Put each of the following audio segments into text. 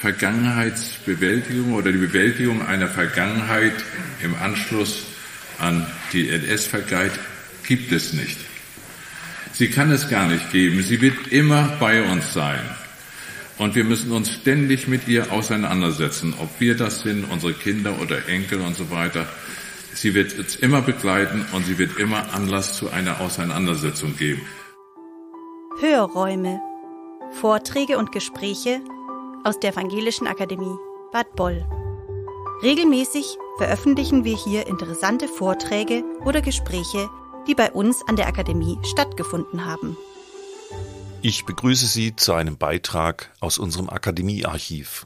Vergangenheitsbewältigung oder die Bewältigung einer Vergangenheit im Anschluss an die NS-Vergangenheit gibt es nicht. Sie kann es gar nicht geben. Sie wird immer bei uns sein. Und wir müssen uns ständig mit ihr auseinandersetzen, ob wir das sind, unsere Kinder oder Enkel und so weiter. Sie wird uns immer begleiten und sie wird immer Anlass zu einer Auseinandersetzung geben. Hörräume. Vorträge und Gespräche aus der Evangelischen Akademie Bad Boll. Regelmäßig veröffentlichen wir hier interessante Vorträge oder Gespräche, die bei uns an der Akademie stattgefunden haben. Ich begrüße Sie zu einem Beitrag aus unserem Akademiearchiv.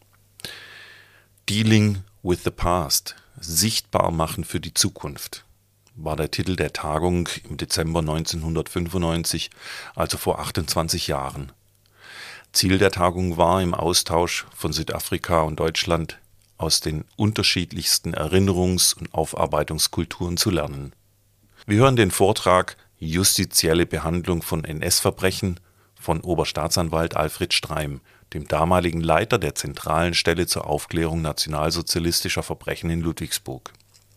Dealing with the Past – Sichtbar machen für die Zukunft war der Titel der Tagung im Dezember 1995, also vor 28 Jahren. Ziel der Tagung war, im Austausch von Südafrika und Deutschland aus den unterschiedlichsten Erinnerungs- und Aufarbeitungskulturen zu lernen. Wir hören den Vortrag Justizielle Behandlung von NS-Verbrechen von Oberstaatsanwalt Alfred Streim, dem damaligen Leiter der zentralen Stelle zur Aufklärung nationalsozialistischer Verbrechen in Ludwigsburg.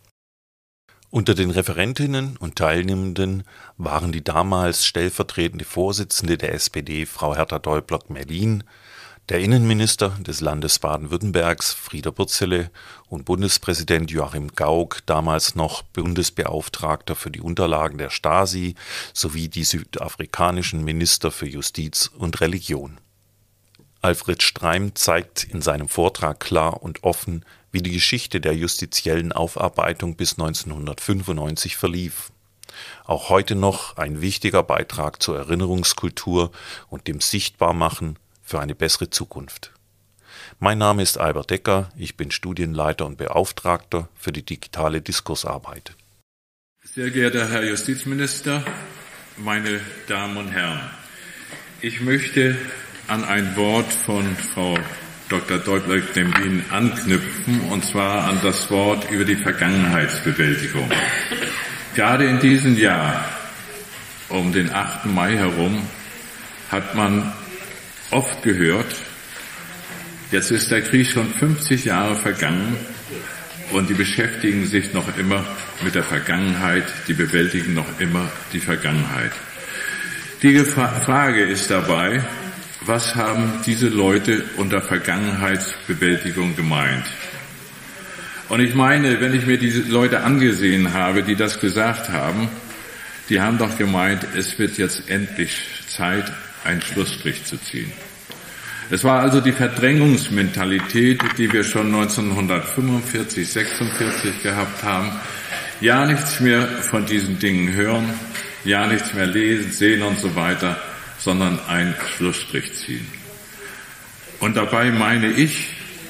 Unter den Referentinnen und Teilnehmenden waren die damals stellvertretende Vorsitzende der SPD, Frau Hertha Däubler-Gmelin, der Innenminister des Landes Baden-Württembergs, Frieder Bürzele, und Bundespräsident Joachim Gauck, damals noch Bundesbeauftragter für die Unterlagen der Stasi, sowie die südafrikanischen Minister für Justiz und Religion. Alfred Streim zeigt in seinem Vortrag klar und offen, wie die Geschichte der justiziellen Aufarbeitung bis 1995 verlief. Auch heute noch ein wichtiger Beitrag zur Erinnerungskultur und dem Sichtbarmachen für eine bessere Zukunft. Mein Name ist Albert Decker, ich bin Studienleiter und Beauftragter für die digitale Diskursarbeit. Sehr geehrter Herr Justizminister, meine Damen und Herren, ich möchte an ein Wort von Frau Dr. Däubler-Gmelin anknüpfen, und zwar an das Wort über die Vergangenheitsbewältigung. Gerade in diesem Jahr, um den 8. Mai herum, hat man oft gehört, jetzt ist der Krieg schon 50 Jahre vergangen und die beschäftigen sich noch immer mit der Vergangenheit, die bewältigen noch immer die Vergangenheit. Die Frage ist dabei, was haben diese Leute unter Vergangenheitsbewältigung gemeint? Und ich meine, wenn ich mir diese Leute angesehen habe, die das gesagt haben, die haben doch gemeint, es wird jetzt endlich Zeit, einen Schlussstrich zu ziehen. Es war also die Verdrängungsmentalität, die wir schon 1945, 46 gehabt haben. Ja, nichts mehr von diesen Dingen hören, ja, nichts mehr lesen, sehen und so weiter, sondern einen Schlussstrich ziehen. Und dabei meine ich,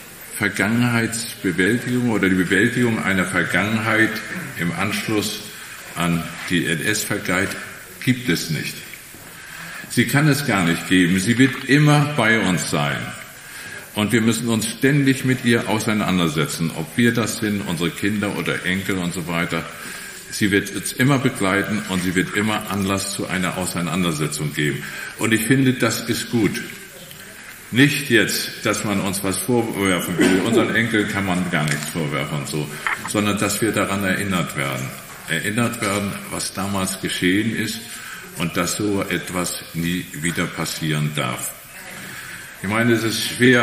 Vergangenheitsbewältigung oder die Bewältigung einer Vergangenheit im Anschluss an die NS-Vergangenheit gibt es nicht. Sie kann es gar nicht geben. Sie wird immer bei uns sein. Und wir müssen uns ständig mit ihr auseinandersetzen, ob wir das sind, unsere Kinder oder Enkel und so weiter. Sie wird uns immer begleiten und sie wird immer Anlass zu einer Auseinandersetzung geben. Und ich finde, das ist gut. Nicht jetzt, dass man uns was vorwerfen will. Unseren Enkeln kann man gar nichts vorwerfen und so, sondern dass wir daran erinnert werden. Erinnert werden, was damals geschehen ist und dass so etwas nie wieder passieren darf. Ich meine, es ist schwer,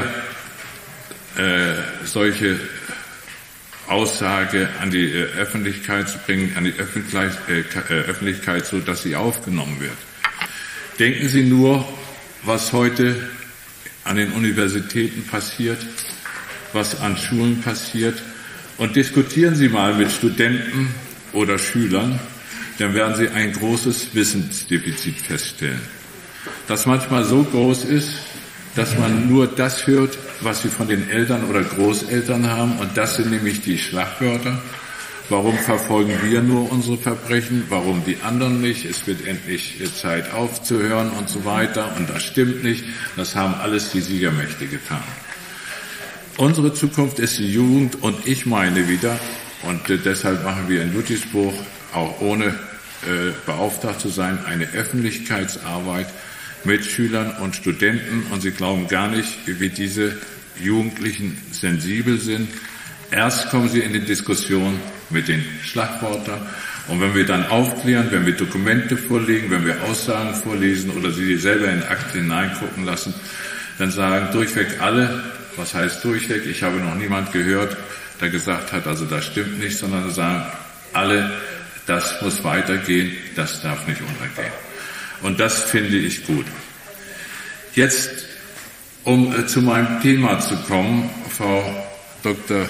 solche Aussage an die Öffentlichkeit zu bringen, an die Öffentlichkeit, so dass sie aufgenommen wird. Denken Sie nur, was heute an den Universitäten passiert, was an Schulen passiert, und diskutieren Sie mal mit Studenten oder Schülern, dann werden Sie ein großes Wissensdefizit feststellen, das manchmal so groß ist, dass man nur das hört, was sie von den Eltern oder Großeltern haben, und das sind nämlich die Schlagwörter. Warum verfolgen wir nur unsere Verbrechen? Warum die anderen nicht? Es wird endlich Zeit aufzuhören und so weiter. Und das stimmt nicht. Das haben alles die Siegermächte getan. Unsere Zukunft ist die Jugend, und ich meine wieder, und deshalb machen wir in Ludwigsburg, auch ohne beauftragt zu sein, eine Öffentlichkeitsarbeit mit Schülern und Studenten, und Sie glauben gar nicht, wie diese Jugendlichen sensibel sind. Erst kommen sie in die Diskussion mit den Schlagwörtern und wenn wir dann aufklären, wenn wir Dokumente vorlegen, wenn wir Aussagen vorlesen oder sie selber in Akten hineingucken lassen, dann sagen durchweg alle, was heißt durchweg, ich habe noch niemand gehört, der gesagt hat, also das stimmt nicht, sondern sagen alle, das muss weitergehen, das darf nicht untergehen. Und das finde ich gut. Jetzt, um zu meinem Thema zu kommen, Frau Dr.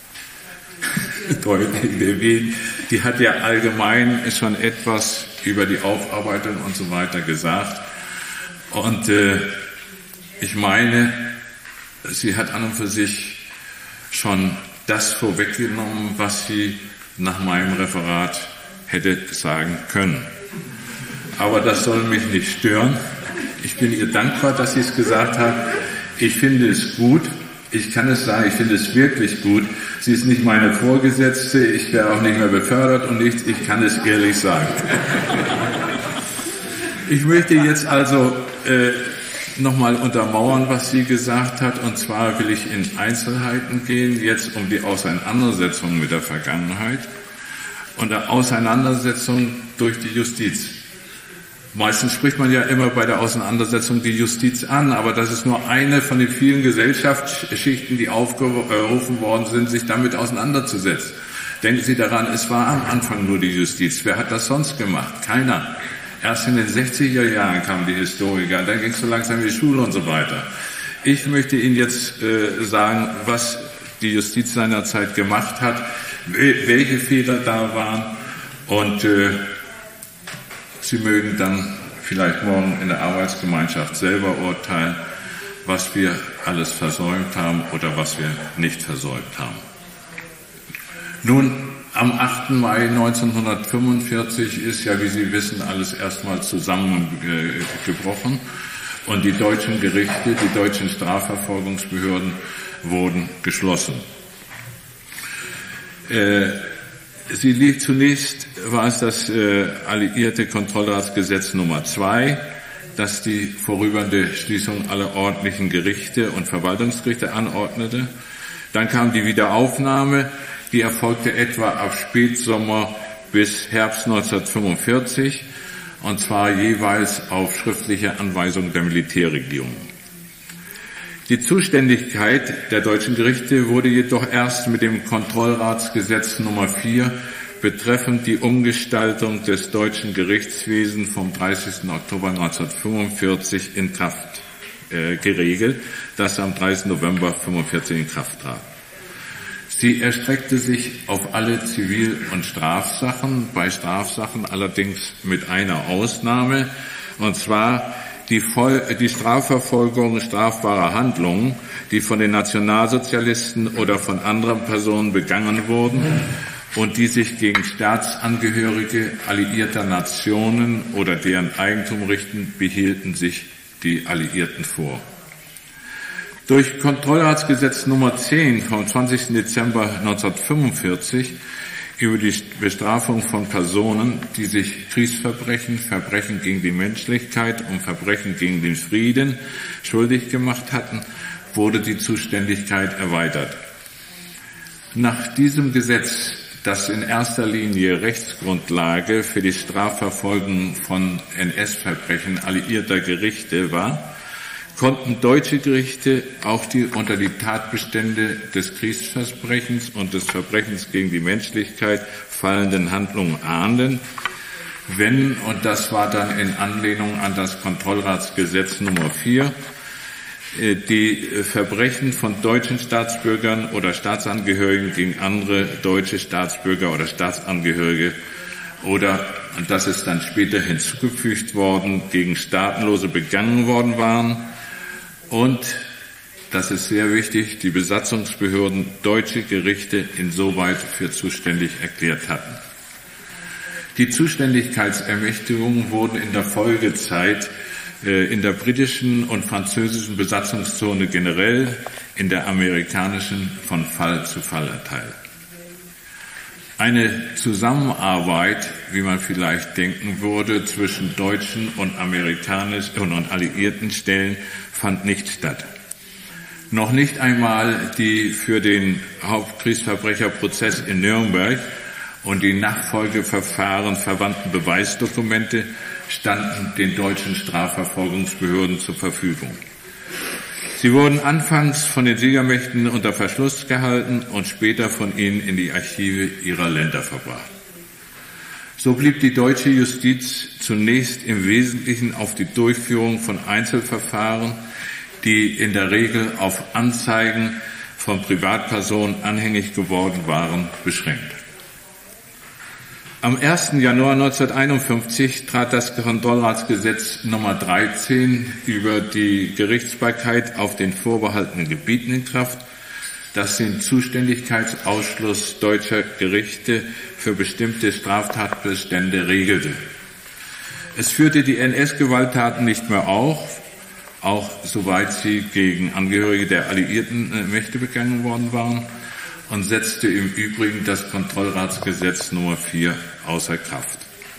Deutling-Lewin, die hat ja allgemein schon etwas über die Aufarbeitung und so weiter gesagt. Und ich meine, sie hat an und für sich schon das vorweggenommen, was sie nach meinem Referat hätte sagen können. Aber das soll mich nicht stören. Ich bin ihr dankbar, dass sie es gesagt hat. Ich finde es gut. Ich kann es sagen, ich finde es wirklich gut. Sie ist nicht meine Vorgesetzte, ich werde auch nicht mehr befördert und nichts. Ich kann es ehrlich sagen. Ich möchte jetzt also nochmal untermauern, was sie gesagt hat. Und zwar will ich in Einzelheiten gehen, jetzt um die Auseinandersetzung mit der Vergangenheit und der Auseinandersetzung durch die Justiz. Meistens spricht man ja immer bei der Auseinandersetzung die Justiz an, aber das ist nur eine von den vielen Gesellschaftsschichten, die aufgerufen worden sind, sich damit auseinanderzusetzen. Denken Sie daran, es war am Anfang nur die Justiz. Wer hat das sonst gemacht? Keiner. Erst in den 60er Jahren kamen die Historiker, dann ging es so langsam in die Schule und so weiter. Ich möchte Ihnen jetzt sagen, was die Justiz seinerzeit gemacht hat, welche Fehler da waren und Sie mögen dann vielleicht morgen in der Arbeitsgemeinschaft selber urteilen, was wir alles versäumt haben oder was wir nicht versäumt haben. Nun, am 8. Mai 1945 ist ja, wie Sie wissen, alles erstmal zusammengebrochen und die deutschen Gerichte, die deutschen Strafverfolgungsbehörden wurden geschlossen. Zunächst war es das alliierte Kontrollratsgesetz Nummer 2, das die vorübernde Schließung aller ordentlichen Gerichte und Verwaltungsgerichte anordnete. Dann kam die Wiederaufnahme, die erfolgte etwa ab Spätsommer bis Herbst 1945, und zwar jeweils auf schriftliche Anweisung der Militärregierung. Die Zuständigkeit der deutschen Gerichte wurde jedoch erst mit dem Kontrollratsgesetz Nummer 4 betreffend die Umgestaltung des deutschen Gerichtswesens vom 30. Oktober 1945 in Kraft geregelt, das am 30. November 1945 in Kraft trat. Sie erstreckte sich auf alle Zivil- und Strafsachen, bei Strafsachen allerdings mit einer Ausnahme, und zwar die Strafverfolgung strafbarer Handlungen, die von den Nationalsozialisten oder von anderen Personen begangen wurden und die sich gegen Staatsangehörige alliierter Nationen oder deren Eigentum richten, behielten sich die Alliierten vor. Durch Kontrollratsgesetz Nummer 10 vom 20. Dezember 1945 über die Bestrafung von Personen, die sich Kriegsverbrechen, Verbrechen gegen die Menschlichkeit und Verbrechen gegen den Frieden schuldig gemacht hatten, wurde die Zuständigkeit erweitert. Nach diesem Gesetz, das in erster Linie Rechtsgrundlage für die Strafverfolgung von NS-Verbrechen alliierter Gerichte war, konnten deutsche Gerichte auch unter die Tatbestände des Kriegsverbrechens und des Verbrechens gegen die Menschlichkeit fallenden Handlungen ahnden, wenn, und das war dann in Anlehnung an das Kontrollratsgesetz Nummer 4, die Verbrechen von deutschen Staatsbürgern oder Staatsangehörigen gegen andere deutsche Staatsbürger oder Staatsangehörige oder, und das ist dann später hinzugefügt worden, gegen Staatenlose begangen worden waren. Und, das ist sehr wichtig, die Besatzungsbehörden deutsche Gerichte insoweit für zuständig erklärt hatten. Die Zuständigkeitsermächtigungen wurden in der Folgezeit in der britischen und französischen Besatzungszone generell, in der amerikanischen von Fall zu Fall erteilt. Eine Zusammenarbeit, wie man vielleicht denken würde, zwischen deutschen und amerikanischen und alliierten Stellen fand nicht statt. Noch nicht einmal die für den Hauptkriegsverbrecherprozess in Nürnberg und die Nachfolgeverfahren verwandten Beweisdokumente standen den deutschen Strafverfolgungsbehörden zur Verfügung. Sie wurden anfangs von den Siegermächten unter Verschluss gehalten und später von ihnen in die Archive ihrer Länder verbracht. So blieb die deutsche Justiz zunächst im Wesentlichen auf die Durchführung von Einzelverfahren, die in der Regel auf Anzeigen von Privatpersonen anhängig geworden waren, beschränkt. Am 1. Januar 1951 trat das Kontrollratsgesetz Nummer 13 über die Gerichtsbarkeit auf den vorbehaltenen Gebieten in Kraft, das den Zuständigkeitsausschluss deutscher Gerichte für bestimmte Straftatbestände regelte. Es führte die NS-Gewalttaten nicht mehr auf, auch soweit sie gegen Angehörige der alliierten Mächte begangen worden waren, und setzte im Übrigen das Kontrollratsgesetz Nummer 4 außer Kraft.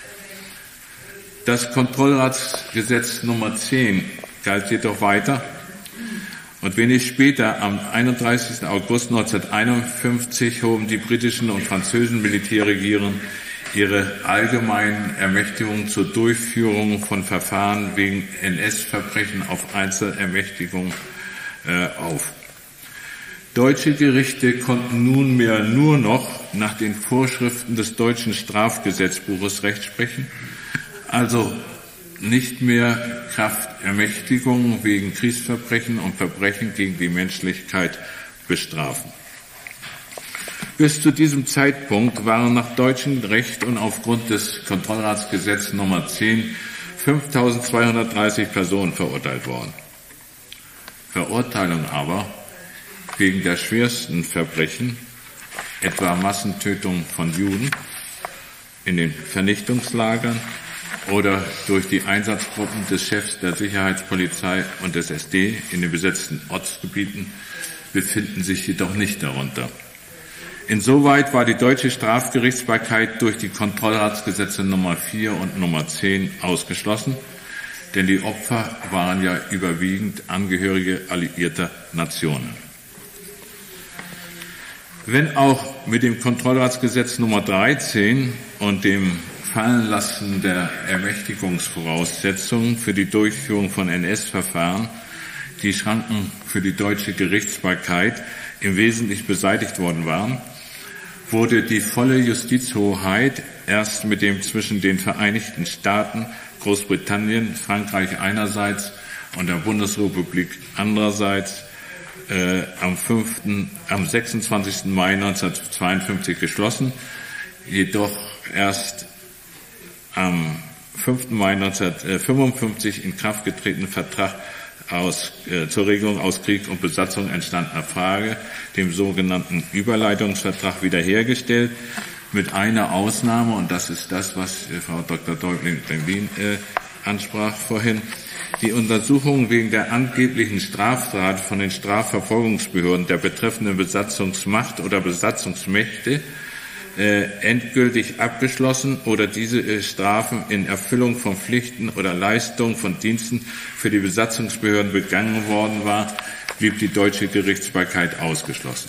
Das Kontrollratsgesetz Nummer 10 galt jedoch weiter und wenig später, am 31. August 1951, hoben die britischen und französischen Militärregierungen ihre allgemeinen Ermächtigungen zur Durchführung von Verfahren wegen NS-Verbrechen auf Einzelermächtigung auf. Deutsche Gerichte konnten nunmehr nur noch nach den Vorschriften des deutschen Strafgesetzbuches Recht sprechen, also nicht mehr kraft Ermächtigungen wegen Kriegsverbrechen und Verbrechen gegen die Menschlichkeit bestrafen. Bis zu diesem Zeitpunkt waren nach deutschem Recht und aufgrund des Kontrollratsgesetzes Nummer 10 5.230 Personen verurteilt worden. Verurteilung aber wegen der schwersten Verbrechen, etwa Massentötung von Juden in den Vernichtungslagern oder durch die Einsatzgruppen des Chefs der Sicherheitspolizei und des SD in den besetzten Ortsgebieten, befinden sich jedoch nicht darunter. Insoweit war die deutsche Strafgerichtsbarkeit durch die Kontrollratsgesetze Nummer 4 und Nummer 10 ausgeschlossen, denn die Opfer waren ja überwiegend Angehörige alliierter Nationen. Wenn auch mit dem Kontrollratsgesetz Nummer 13 und dem Fallenlassen der Ermächtigungsvoraussetzungen für die Durchführung von NS-Verfahren die Schranken für die deutsche Gerichtsbarkeit im Wesentlichen beseitigt worden waren, wurde die volle Justizhoheit erst mit dem zwischen den Vereinigten Staaten, Großbritannien, Frankreich einerseits und der Bundesrepublik andererseits am 26. Mai 1952 geschlossen, jedoch erst am 5. Mai 1955 in Kraft getretenen Vertrag zur Regelung aus Krieg und Besatzung entstandener Frage, dem sogenannten Überleitungsvertrag, wiederhergestellt, mit einer Ausnahme, und das ist das, was Frau Dr. Deubling-Demmin ansprach vorhin. Die Untersuchung wegen der angeblichen Straftat von den Strafverfolgungsbehörden der betreffenden Besatzungsmacht oder Besatzungsmächte endgültig abgeschlossen oder diese Strafen in Erfüllung von Pflichten oder Leistungen von Diensten für die Besatzungsbehörden begangen worden war, blieb die deutsche Gerichtsbarkeit ausgeschlossen.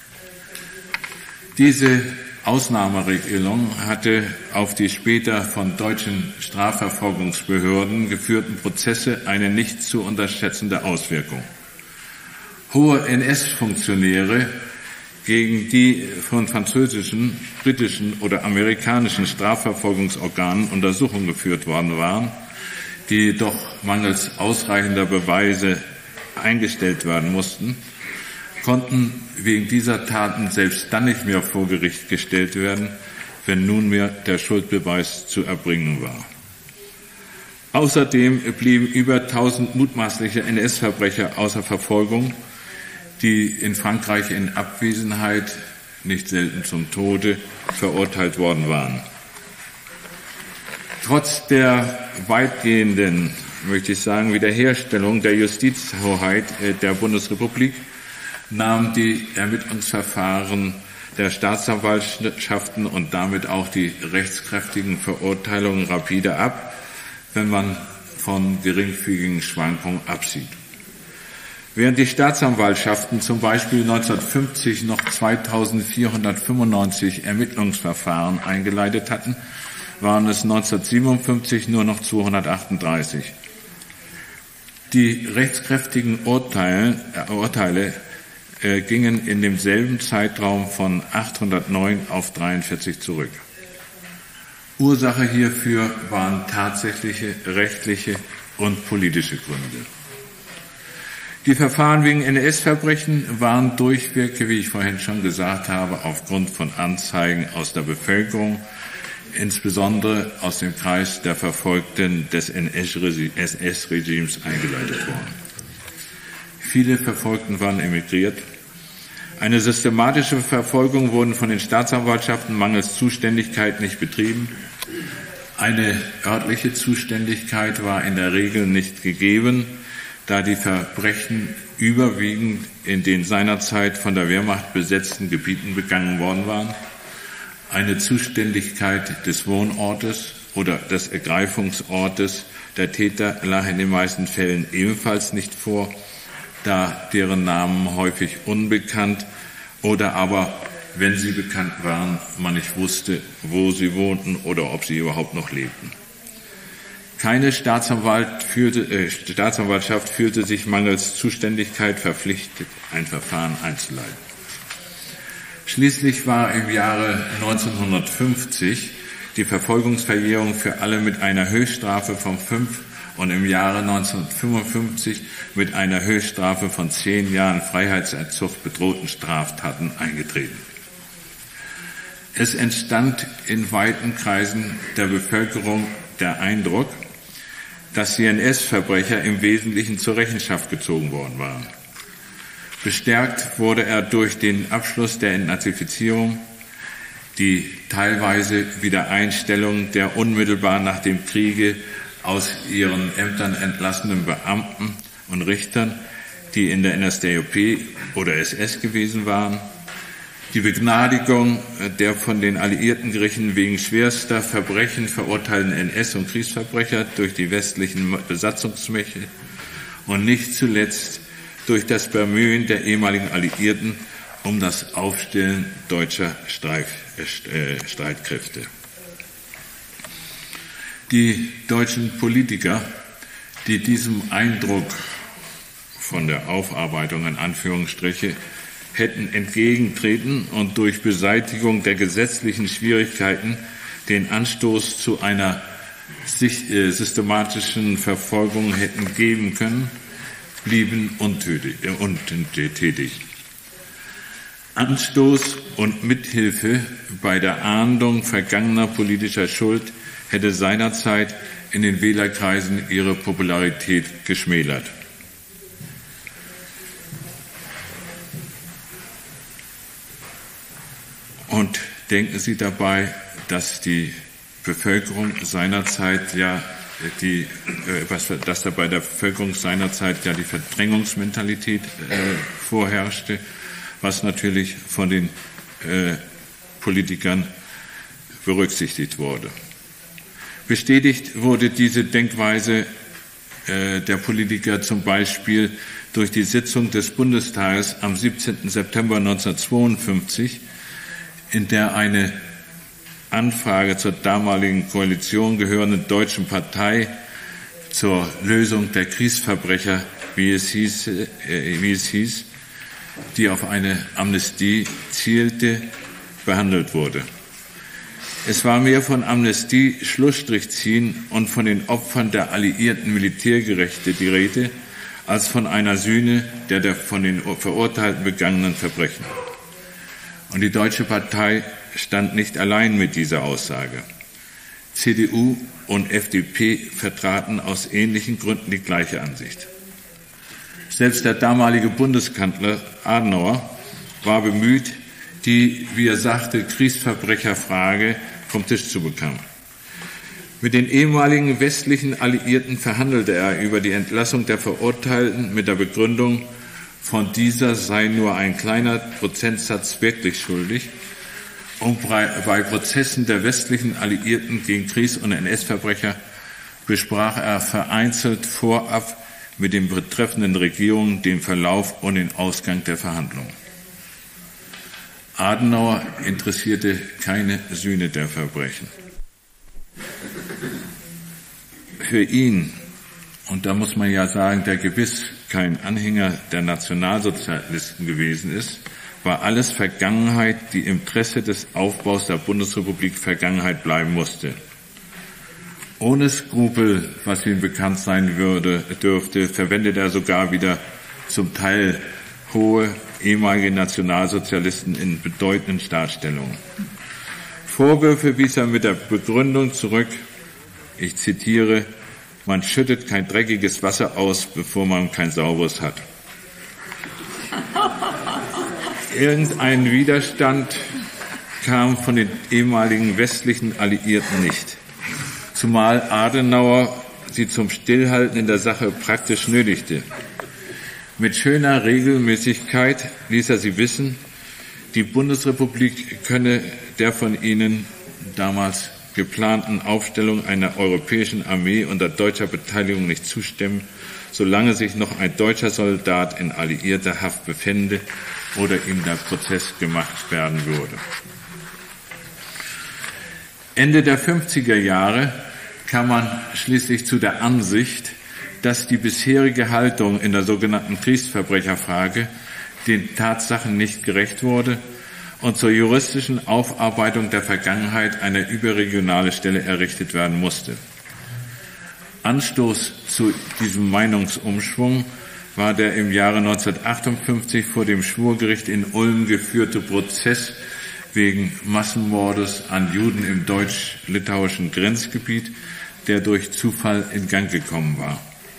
Diese Ausnahmeregelung hatte auf die später von deutschen Strafverfolgungsbehörden geführten Prozesse eine nicht zu unterschätzende Auswirkung. Hohe NS-Funktionäre, gegen die von französischen, britischen oder amerikanischen Strafverfolgungsorganen Untersuchungen geführt worden waren, die jedoch mangels ausreichender Beweise eingestellt werden mussten, konnten wegen dieser Taten selbst dann nicht mehr vor Gericht gestellt werden, wenn nunmehr der Schuldbeweis zu erbringen war. Außerdem blieben über 1000 mutmaßliche NS-Verbrecher außer Verfolgung, die in Frankreich in Abwesenheit, nicht selten zum Tode, verurteilt worden waren. Trotz der weitgehenden, möchte ich sagen, Wiederherstellung der Justizhoheit der Bundesrepublik nahmen die Ermittlungsverfahren der Staatsanwaltschaften und damit auch die rechtskräftigen Verurteilungen rapide ab, wenn man von geringfügigen Schwankungen absieht. Während die Staatsanwaltschaften zum Beispiel 1950 noch 2495 Ermittlungsverfahren eingeleitet hatten, waren es 1957 nur noch 238. Die rechtskräftigen Urteile gingen in demselben Zeitraum von 809 auf 43 zurück. Ursache hierfür waren tatsächliche rechtliche und politische Gründe. Die Verfahren wegen NS-Verbrechen waren durchweg, wie ich vorhin schon gesagt habe, aufgrund von Anzeigen aus der Bevölkerung, insbesondere aus dem Kreis der Verfolgten des NS-Regimes eingeleitet worden. Viele Verfolgten waren emigriert. Eine systematische Verfolgung wurde von den Staatsanwaltschaften mangels Zuständigkeit nicht betrieben. Eine örtliche Zuständigkeit war in der Regel nicht gegeben, da die Verbrechen überwiegend in den seinerzeit von der Wehrmacht besetzten Gebieten begangen worden waren. Eine Zuständigkeit des Wohnortes oder des Ergreifungsortes der Täter lag in den meisten Fällen ebenfalls nicht vor, da deren Namen häufig unbekannt oder aber, wenn sie bekannt waren, man nicht wusste, wo sie wohnten oder ob sie überhaupt noch lebten. Keine Staatsanwaltschaft fühlte sich mangels Zuständigkeit verpflichtet, ein Verfahren einzuleiten. Schließlich war im Jahre 1950 die Verfolgungsverjährung für alle mit einer Höchststrafe von 5 und im Jahre 1955 mit einer Höchststrafe von 10 Jahren Freiheitsentzug bedrohten Straftaten eingetreten. Es entstand in weiten Kreisen der Bevölkerung der Eindruck, dass die NS-Verbrecher im Wesentlichen zur Rechenschaft gezogen worden waren. Bestärkt wurde er durch den Abschluss der Entnazifizierung, die teilweise Wiedereinstellung der unmittelbar nach dem Kriege aus ihren Ämtern entlassenen Beamten und Richtern, die in der NSDAP oder SS gewesen waren, die Begnadigung der von den alliierten Gerichten wegen schwerster Verbrechen verurteilten NS- und Kriegsverbrecher durch die westlichen Besatzungsmächte und nicht zuletzt durch das Bemühen der ehemaligen Alliierten um das Aufstellen deutscher Streitkräfte. Die deutschen Politiker, die diesem Eindruck von der Aufarbeitung in Anführungsstriche hätten entgegentreten und durch Beseitigung der gesetzlichen Schwierigkeiten den Anstoß zu einer systematischen Verfolgung hätten geben können, blieben untätig. Anstoß und Mithilfe bei der Ahndung vergangener politischer Schuld hätte seinerzeit in den Wählerkreisen ihre Popularität geschmälert. Und denken Sie dabei, dass die Bevölkerung seinerzeit dass da bei der Bevölkerung seinerzeit ja die Verdrängungsmentalität vorherrschte, was natürlich von den Politikern berücksichtigt wurde. Bestätigt wurde diese Denkweise der Politiker zum Beispiel durch die Sitzung des Bundestages am 17. September 1952, in der eine Anfrage zur damaligen Koalition gehörenden deutschen Partei zur Lösung der Kriegsverbrecher, wie es hieß, die auf eine Amnestie zielte, behandelt wurde. Es war mehr von Amnestie, Schlussstrich ziehen und von den Opfern der alliierten Militärgerichte die Rede, als von einer Sühne der von den Verurteilten begangenen Verbrechen. Und die Deutsche Partei stand nicht allein mit dieser Aussage. CDU und FDP vertraten aus ähnlichen Gründen die gleiche Ansicht. Selbst der damalige Bundeskanzler Adenauer war bemüht, die, wie er sagte, Kriegsverbrecherfrage vom Tisch zu bekommen. Mit den ehemaligen westlichen Alliierten verhandelte er über die Entlassung der Verurteilten mit der Begründung, von dieser sei nur ein kleiner Prozentsatz wirklich schuldig. Und bei Prozessen der westlichen Alliierten gegen Kriegs- und NS-Verbrecher besprach er vereinzelt vorab mit den betreffenden Regierungen den Verlauf und den Ausgang der Verhandlungen. Adenauer interessierte keine Sühne der Verbrechen. Für ihn, und da muss man ja sagen, der gewiss kein Anhänger der Nationalsozialisten gewesen ist, war alles Vergangenheit, die im Interesse des Aufbaus der Bundesrepublik Vergangenheit bleiben musste. Ohne Skrupel, was ihm bekannt sein dürfte, verwendet er sogar wieder zum Teil hohe ehemalige Nationalsozialisten in bedeutenden Staatsstellungen. Vorwürfe wies er mit der Begründung zurück, ich zitiere, man schüttet kein dreckiges Wasser aus, bevor man kein sauberes hat. Irgendein Widerstand kam von den ehemaligen westlichen Alliierten nicht, zumal Adenauer sie zum Stillhalten in der Sache praktisch nötigte. Mit schöner Regelmäßigkeit ließ er sie wissen, die Bundesrepublik könne der von ihnen damals geplanten Aufstellung einer europäischen Armee unter deutscher Beteiligung nicht zustimmen, solange sich noch ein deutscher Soldat in alliierter Haft befände oder ihm der Prozess gemacht werden würde. Ende der 50er Jahre kam man schließlich zu der Ansicht, dass die bisherige Haltung in der sogenannten Kriegsverbrecherfrage den Tatsachen nicht gerecht wurde und zur juristischen Aufarbeitung der Vergangenheit eine überregionale Stelle errichtet werden musste. Anstoß zu diesem Meinungsumschwung war der im Jahre 1958 vor dem Schwurgericht in Ulm geführte Prozess wegen Massenmordes an Juden im deutsch-litauischen Grenzgebiet, der durch Zufall in Gang gekommen war.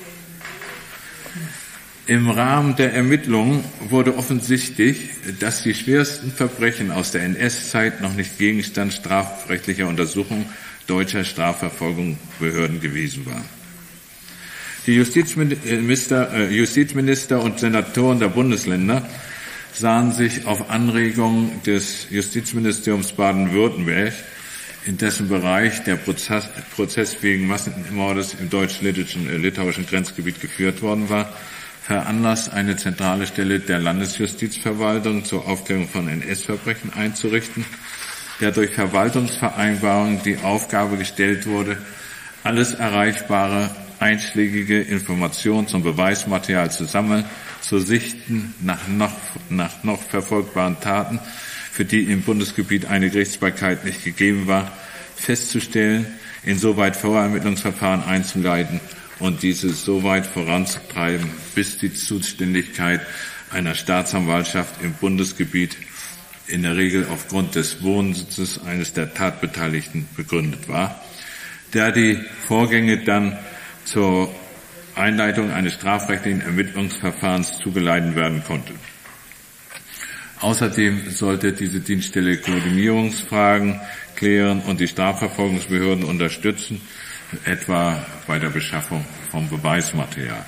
Im Rahmen der Ermittlungen wurde offensichtlich, dass die schwersten Verbrechen aus der NS-Zeit noch nicht Gegenstand strafrechtlicher Untersuchung deutscher Strafverfolgungsbehörden gewesen waren. Die Justizminister und Senatoren der Bundesländer sahen sich auf Anregung des Justizministeriums Baden-Württemberg, in dessen Bereich der Prozess wegen Massenmordes im deutsch-litauischen Grenzgebiet geführt worden war, veranlasst, eine zentrale Stelle der Landesjustizverwaltung zur Aufklärung von NS-Verbrechen einzurichten, der durch Verwaltungsvereinbarung die Aufgabe gestellt wurde, alles erreichbare einschlägige Informations- und Beweismaterial zu sammeln, zu sichten nach noch verfolgbaren Taten, für die im Bundesgebiet eine Gerichtsbarkeit nicht gegeben war, festzustellen, insoweit Vorermittlungsverfahren einzuleiten und diese so weit voranzutreiben, bis die Zuständigkeit einer Staatsanwaltschaft im Bundesgebiet in der Regel aufgrund des Wohnsitzes eines der Tatbeteiligten begründet war, der die Vorgänge dann zur Einleitung eines strafrechtlichen Ermittlungsverfahrens zugeleitet werden konnte. Außerdem sollte diese Dienststelle Koordinierungsfragen klären und die Strafverfolgungsbehörden unterstützen, etwa bei der Beschaffung von Beweismaterial.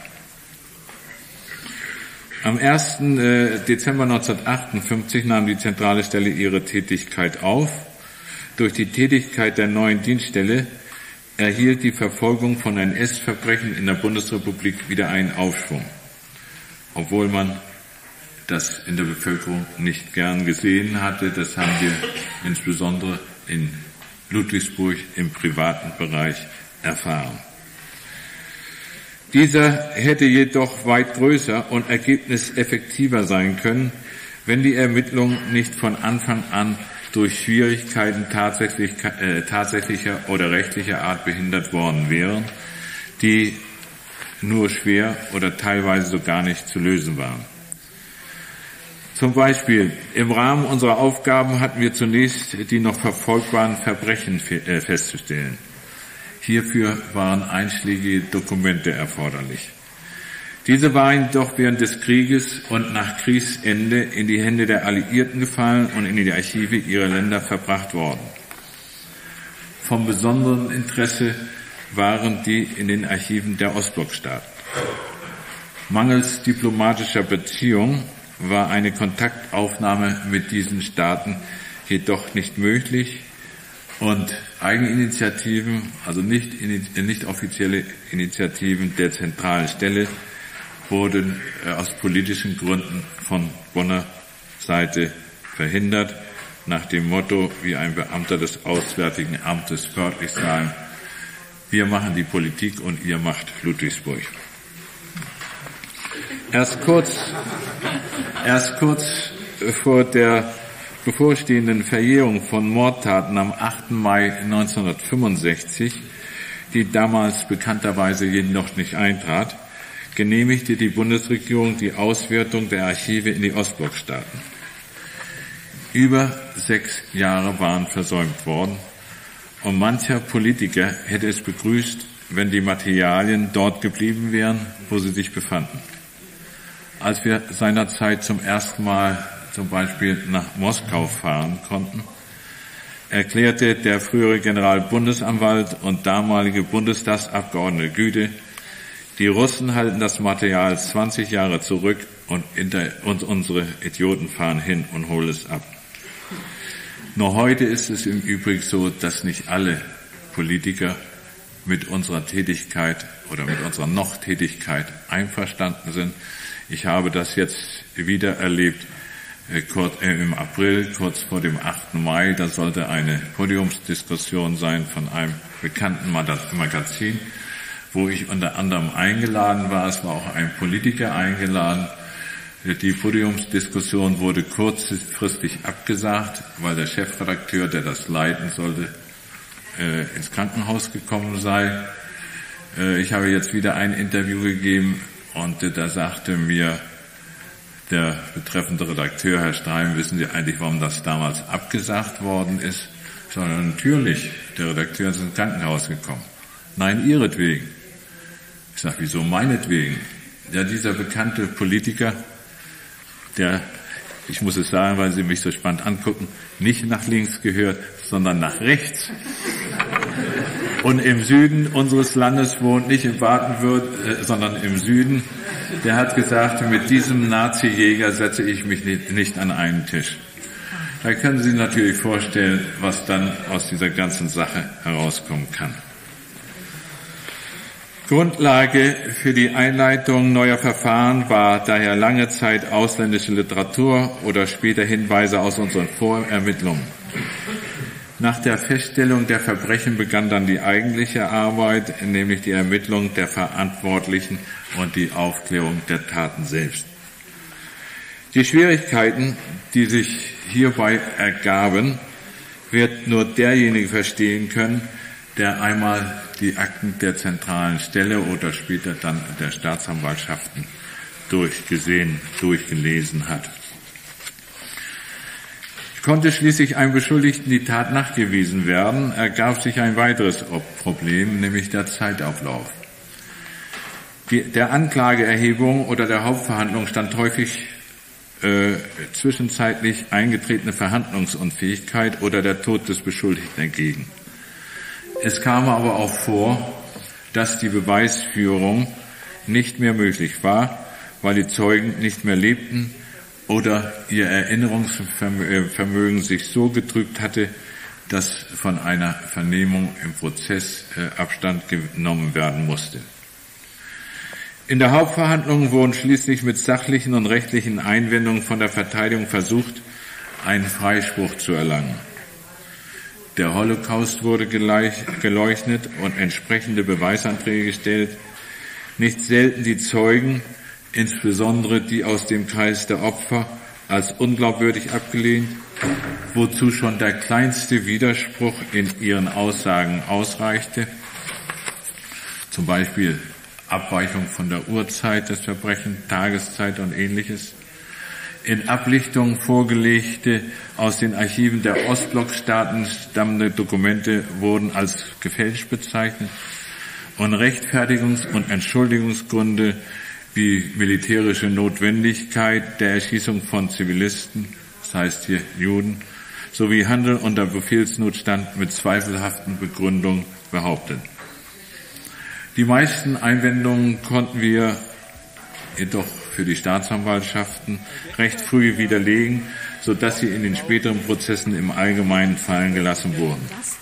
Am 1. Dezember 1958 nahm die zentrale Stelle ihre Tätigkeit auf. Durch die Tätigkeit der neuen Dienststelle erhielt die Verfolgung von NS-Verbrechen in der Bundesrepublik wieder einen Aufschwung, obwohl man das in der Bevölkerung nicht gern gesehen hatte. Das haben wir insbesondere in Ludwigsburg im privaten Bereich erfahren. Dieser hätte jedoch weit größer und ergebniseffektiver sein können, wenn die Ermittlungen nicht von Anfang an durch Schwierigkeiten tatsächlicher oder rechtlicher Art behindert worden wären, die nur schwer oder teilweise so gar nicht zu lösen waren. Zum Beispiel, im Rahmen unserer Aufgaben hatten wir zunächst die noch verfolgbaren Verbrechen festzustellen. Hierfür waren einschlägige Dokumente erforderlich. Diese waren jedoch während des Krieges und nach Kriegsende in die Hände der Alliierten gefallen und in die Archive ihrer Länder verbracht worden. Von besonderem Interesse waren die in den Archiven der Ostblockstaaten. Mangels diplomatischer Beziehungen war eine Kontaktaufnahme mit diesen Staaten jedoch nicht möglich und Eigeninitiativen, also nicht offizielle Initiativen der zentralen Stelle, wurden aus politischen Gründen von Bonner Seite verhindert, nach dem Motto, wie ein Beamter des Auswärtigen Amtes wörtlich sagen, wir machen die Politik und ihr macht Ludwigsburg. Erst kurz vor der bevorstehenden Verjährung von Mordtaten am 8. Mai 1965, die damals bekannterweise jedoch nicht eintrat, genehmigte die Bundesregierung die Auswertung der Archive in die Ostblockstaaten. Über 6 Jahre waren versäumt worden und mancher Politiker hätte es begrüßt, wenn die Materialien dort geblieben wären, wo sie sich befanden. Als wir seinerzeit zum ersten Mal zum Beispiel nach Moskau fahren konnten, erklärte der frühere Generalbundesanwalt und damalige Bundestagsabgeordnete Güde, die Russen halten das Material 20 Jahre zurück und unsere Idioten fahren hin und holen es ab. Nur heute ist es im Übrigen so, dass nicht alle Politiker mit unserer Tätigkeit oder mit unserer Noch-Tätigkeit einverstanden sind. Ich habe das jetzt wieder erlebt im April, kurz vor dem 8. Mai. Da sollte eine Podiumsdiskussion sein von einem bekannten Magazin, wo ich unter anderem eingeladen war. Es war auch ein Politiker eingeladen. Die Podiumsdiskussion wurde kurzfristig abgesagt, weil der Chefredakteur, der das leiten sollte, ins Krankenhaus gekommen sei. Ich habe jetzt wieder ein Interview gegeben und da sagte mir der betreffende Redakteur, Herr Streim, wissen Sie eigentlich, warum das damals abgesagt worden ist? Ich sage, natürlich, der Redakteur ist ins Krankenhaus gekommen. Nein, ihretwegen. Ich sage, wieso meinetwegen? Ja, dieser bekannte Politiker, der, ich muss es sagen, weil Sie mich so spannend angucken, nicht nach links gehört, sondern nach rechts. Und im Süden unseres Landes wohnt, nicht in Baden-Württemberg, sondern im Süden. Der hat gesagt, mit diesem Nazi-Jäger setze ich mich nicht an einen Tisch. Da können Sie sich natürlich vorstellen, was dann aus dieser ganzen Sache herauskommen kann. Grundlage für die Einleitung neuer Verfahren war daher lange Zeit ausländische Literatur oder später Hinweise aus unseren Vorermittlungen. Nach der Feststellung der Verbrechen begann dann die eigentliche Arbeit, nämlich die Ermittlung der Verantwortlichen und die Aufklärung der Taten selbst. Die Schwierigkeiten, die sich hierbei ergaben, wird nur derjenige verstehen können, der einmal die Akten der zentralen Stelle oder später dann der Staatsanwaltschaften durchgelesen hat. Konnte schließlich einem Beschuldigten die Tat nachgewiesen werden, ergab sich ein weiteres Problem, nämlich der Zeitauflauf. Der Anklageerhebung oder der Hauptverhandlung stand häufig zwischenzeitlich eingetretene Verhandlungsunfähigkeit oder der Tod des Beschuldigten entgegen. Es kam aber auch vor, dass die Beweisführung nicht mehr möglich war, weil die Zeugen nicht mehr lebten oder ihr Erinnerungsvermögen sich so getrübt hatte, dass von einer Vernehmung im Prozess Abstand genommen werden musste. In der Hauptverhandlung wurden schließlich mit sachlichen und rechtlichen Einwendungen von der Verteidigung versucht, einen Freispruch zu erlangen. Der Holocaust wurde geleuchtet und entsprechende Beweisanträge gestellt. Nicht selten die Zeugen, insbesondere die aus dem Kreis der Opfer, als unglaubwürdig abgelehnt, wozu schon der kleinste Widerspruch in ihren Aussagen ausreichte, zum Beispiel Abweichung von der Uhrzeit des Verbrechens, Tageszeit und Ähnliches. In Ablichtungen vorgelegte, aus den Archiven der Ostblockstaaten stammende Dokumente wurden als gefälscht bezeichnet und Rechtfertigungs- und Entschuldigungsgründe wie militärische Notwendigkeit der Erschießung von Zivilisten, das heißt hier Juden, sowie Handel unter Befehlsnotstand mit zweifelhaften Begründungen behauptet. Die meisten Einwendungen konnten wir jedoch für die Staatsanwaltschaften recht früh widerlegen, sodass sie in den späteren Prozessen im Allgemeinen fallen gelassen wurden.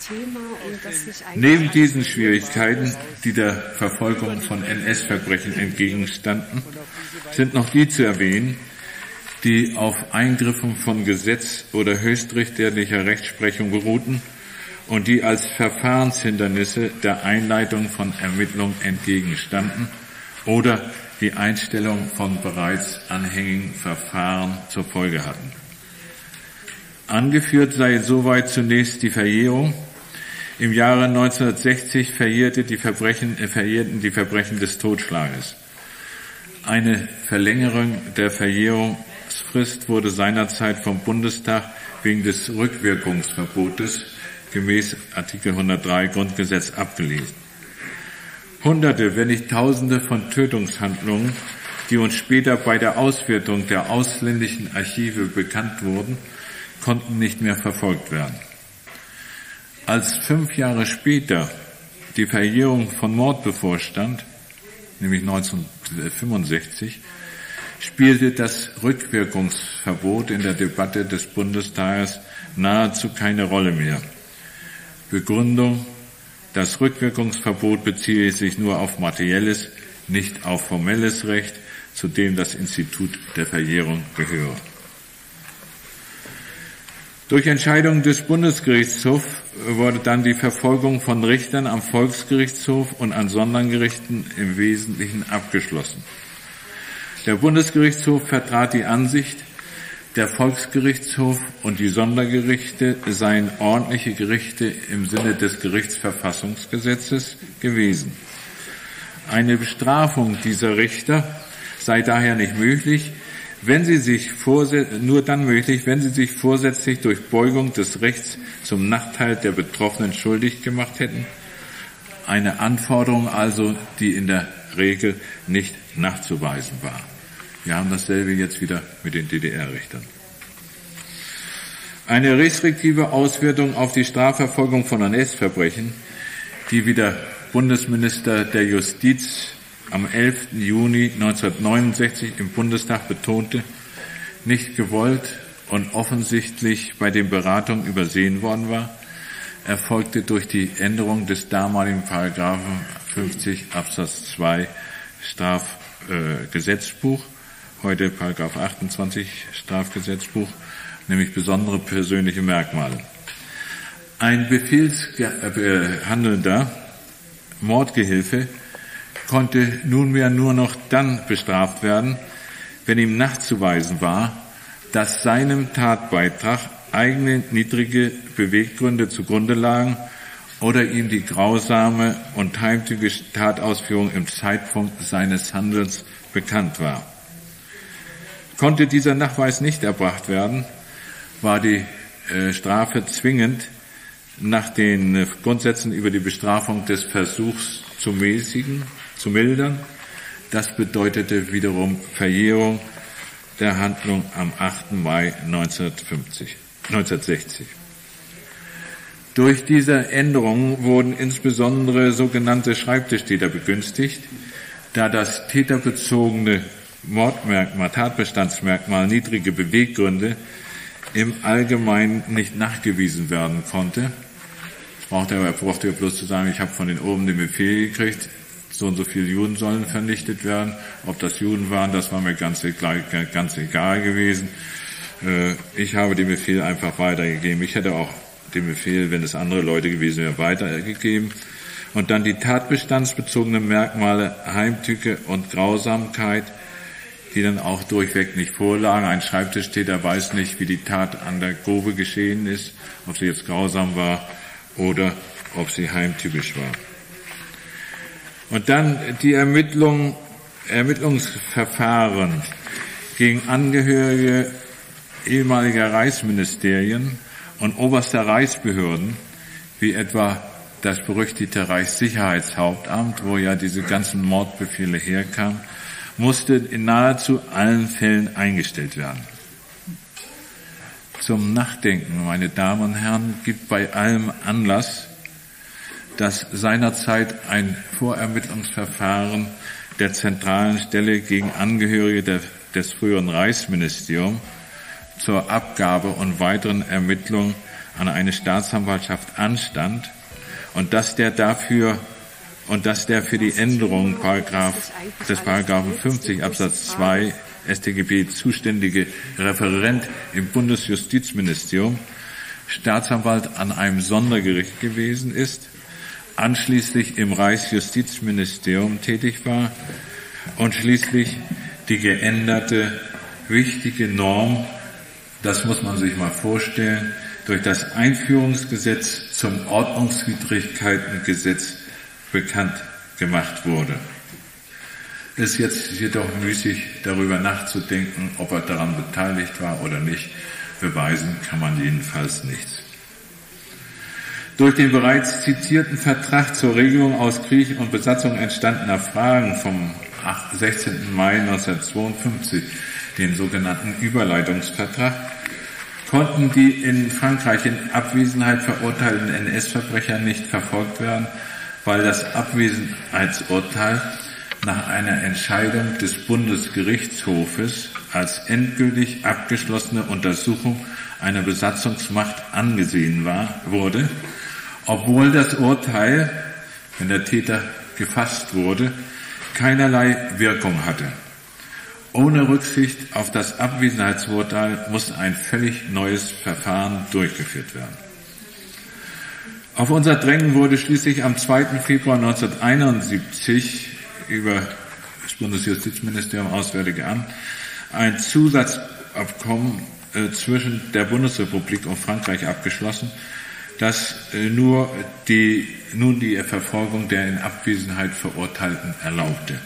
Neben diesen Schwierigkeiten, die der Verfolgung von NS-Verbrechen entgegenstanden, sind noch die zu erwähnen, die auf Eingriffen von Gesetz oder höchstrichterlicher Rechtsprechung beruhten und die als Verfahrenshindernisse der Einleitung von Ermittlungen entgegenstanden oder die Einstellung von bereits anhängigen Verfahren zur Folge hatten. Angeführt sei soweit zunächst die Verjährung. Im Jahre 1960 verjährten die Verbrechen des Totschlages. Eine Verlängerung der Verjährungsfrist wurde seinerzeit vom Bundestag wegen des Rückwirkungsverbotes gemäß Artikel 103 Grundgesetz abgelehnt. Hunderte, wenn nicht Tausende von Tötungshandlungen, die uns später bei der Auswertung der ausländischen Archive bekannt wurden, konnten nicht mehr verfolgt werden. Als 5 Jahre später die Verjährung von Mord bevorstand, nämlich 1965, spielte das Rückwirkungsverbot in der Debatte des Bundestages nahezu keine Rolle mehr. Begründung: Das Rückwirkungsverbot beziehe sich nur auf materielles, nicht auf formelles Recht, zu dem das Institut der Verjährung gehöre. Durch Entscheidung des Bundesgerichtshofs wurde dann die Verfolgung von Richtern am Volksgerichtshof und an Sondergerichten im Wesentlichen abgeschlossen. Der Bundesgerichtshof vertrat die Ansicht, der Volksgerichtshof und die Sondergerichte seien ordentliche Gerichte im Sinne des Gerichtsverfassungsgesetzes gewesen. Eine Bestrafung dieser Richter sei daher nicht möglich, nur dann möglich, wenn sie sich vorsätzlich durch Beugung des Rechts zum Nachteil der Betroffenen schuldig gemacht hätten. Eine Anforderung also, die in der Regel nicht nachzuweisen war. Wir haben dasselbe jetzt wieder mit den DDR-Richtern. Eine restriktive Auswertung auf die Strafverfolgung von NS-Verbrechen, die wie der Bundesminister der Justiz am 11. Juni 1969 im Bundestag betonte, nicht gewollt und offensichtlich bei den Beratungen übersehen worden war, erfolgte durch die Änderung des damaligen Paragraphen 50 Absatz 2 Strafgesetzbuch, heute Paragraph 28 Strafgesetzbuch, nämlich besondere persönliche Merkmale. Ein befehlshandelnder Mordgehilfe konnte nunmehr nur noch dann bestraft werden, wenn ihm nachzuweisen war, dass seinem Tatbeitrag eigene niedrige Beweggründe zugrunde lagen oder ihm die grausame und heimtückische Tatausführung im Zeitpunkt seines Handelns bekannt war. Konnte dieser Nachweis nicht erbracht werden, war die Strafe zwingend nach den Grundsätzen über die Bestrafung des Versuchs zu mildern. Das bedeutete wiederum Verjährung der Handlung am 8. Mai 1960. Durch diese Änderungen wurden insbesondere sogenannte Schreibtischtäter begünstigt, da das täterbezogene Tatbestandsmerkmal niedrige Beweggründe im Allgemeinen nicht nachgewiesen werden konnte. Brauchte er bloß zu sagen, ich habe von den oben den Befehl gekriegt, so und so viele Juden sollen vernichtet werden. Ob das Juden waren, das war mir ganz egal gewesen. Ich habe den Befehl einfach weitergegeben. Ich hätte auch den Befehl, wenn es andere Leute gewesen wären, weitergegeben. Und dann die tatbestandsbezogenen Merkmale Heimtücke und Grausamkeit, die dann auch durchweg nicht vorlagen. Ein Schreibtischtäter weiß nicht, wie die Tat an der Grube geschehen ist, ob sie jetzt grausam war oder ob sie heimtückisch war. Und dann die Ermittlungsverfahren gegen Angehörige ehemaliger Reichsministerien und oberster Reichsbehörden, wie etwa das berüchtigte Reichssicherheitshauptamt, wo ja diese ganzen Mordbefehle herkamen, musste in nahezu allen Fällen eingestellt werden. Zum Nachdenken, meine Damen und Herren, gibt bei allem Anlass, dass seinerzeit ein Vorermittlungsverfahren der zentralen Stelle gegen Angehörige des früheren Reichsministeriums zur Abgabe und weiteren Ermittlungen an eine Staatsanwaltschaft anstand und dass der für die Änderung des Paragraphen 50 Absatz 2 StGB zuständige Referent im Bundesjustizministerium Staatsanwalt an einem Sondergericht gewesen ist, anschließend im Reichsjustizministerium tätig war und schließlich die geänderte wichtige Norm, das muss man sich mal vorstellen, durch das Einführungsgesetz zum Ordnungswidrigkeitengesetz bekannt gemacht wurde. Es ist jetzt jedoch müßig, darüber nachzudenken, ob er daran beteiligt war oder nicht. Beweisen kann man jedenfalls nichts. Durch den bereits zitierten Vertrag zur Regelung aus Krieg und Besatzung entstandener Fragen vom 16. Mai 1952, den sogenannten Überleitungsvertrag, konnten die in Frankreich in Abwesenheit verurteilten NS-Verbrecher nicht verfolgt werden, weil das Abwesenheitsurteil nach einer Entscheidung des Bundesgerichtshofes als endgültig abgeschlossene Untersuchung einer Besatzungsmacht angesehen wurde, obwohl das Urteil, wenn der Täter gefasst wurde, keinerlei Wirkung hatte. Ohne Rücksicht auf das Abwesenheitsurteil musste ein völlig neues Verfahren durchgeführt werden. Auf unser Drängen wurde schließlich am 2. Februar 1971 über das Bundesjustizministerium Auswärtige Amt ein Zusatzabkommen zwischen der Bundesrepublik und Frankreich abgeschlossen, das nun die Verfolgung der in Abwesenheit Verurteilten erlaubte.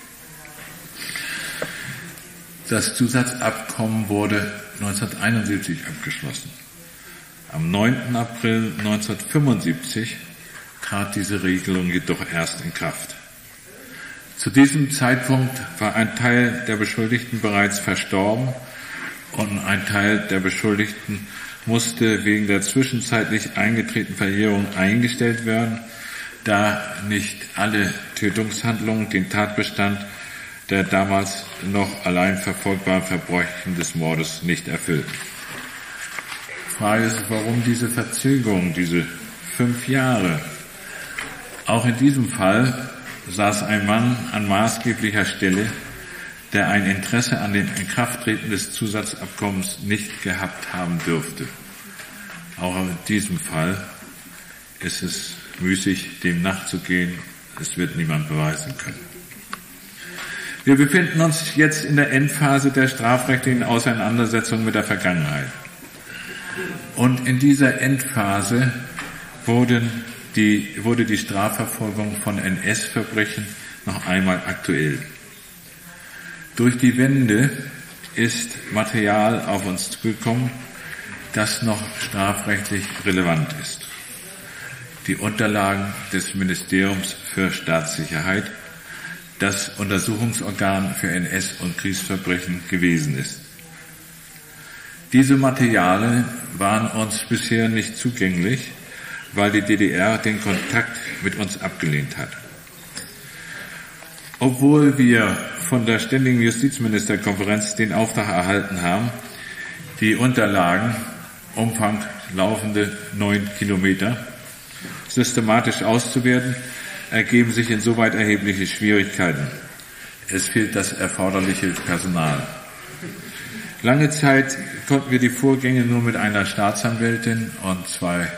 Das Zusatzabkommen wurde 1971 abgeschlossen. Am 9. April 1975 trat diese Regelung jedoch erst in Kraft. Zu diesem Zeitpunkt war ein Teil der Beschuldigten bereits verstorben und ein Teil der Beschuldigten musste wegen der zwischenzeitlich eingetretenen Verjährung eingestellt werden, da nicht alle Tötungshandlungen den Tatbestand der damals noch allein verfolgbaren Verbrechen des Mordes nicht erfüllten. Die Frage ist, warum diese Verzögerung, diese 5 Jahre? Auch in diesem Fall saß ein Mann an maßgeblicher Stelle, der ein Interesse an dem Inkrafttreten des Zusatzabkommens nicht gehabt haben dürfte. Auch in diesem Fall ist es müßig, dem nachzugehen. Es wird niemand beweisen können. Wir befinden uns jetzt in der Endphase der strafrechtlichen Auseinandersetzung mit der Vergangenheit. Und in dieser Endphase wurde die Strafverfolgung von NS-Verbrechen noch einmal aktuell. Durch die Wende ist Material auf uns zugekommen, das noch strafrechtlich relevant ist. Die Unterlagen des Ministeriums für Staatssicherheit, das Untersuchungsorgan für NS- und Kriegsverbrechen gewesen ist. Diese Materialien waren uns bisher nicht zugänglich, weil die DDR den Kontakt mit uns abgelehnt hat. Obwohl wir von der Ständigen Justizministerkonferenz den Auftrag erhalten haben, die Unterlagen, Umfang laufende 9 Kilometer, systematisch auszuwerten, ergeben sich insoweit erhebliche Schwierigkeiten. Es fehlt das erforderliche Personal. Lange Zeit konnten wir die Vorgänge nur mit einer Staatsanwältin und zwei,